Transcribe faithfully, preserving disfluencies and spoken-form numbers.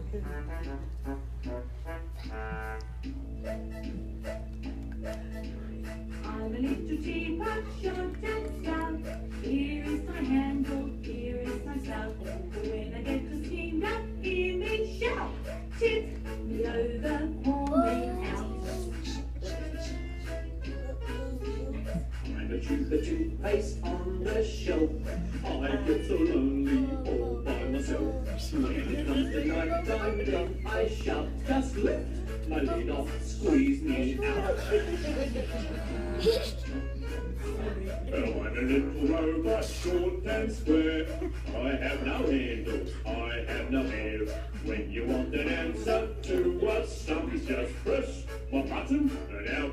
I'm a little teapot, short and stout. Here is my handle, here is my spout. When I get to steam up, hear me shout. Tip me over, pour me out. I'm a tooth, a toothpaste on the shelf. I get so lonely all by myself. When it comes to night time, then I shout, just lift my lid off, squeeze me out. Oh, I'm a little robot, short and square. I have no handles, I have no hair. When you want an answer to a sum, just press my button and out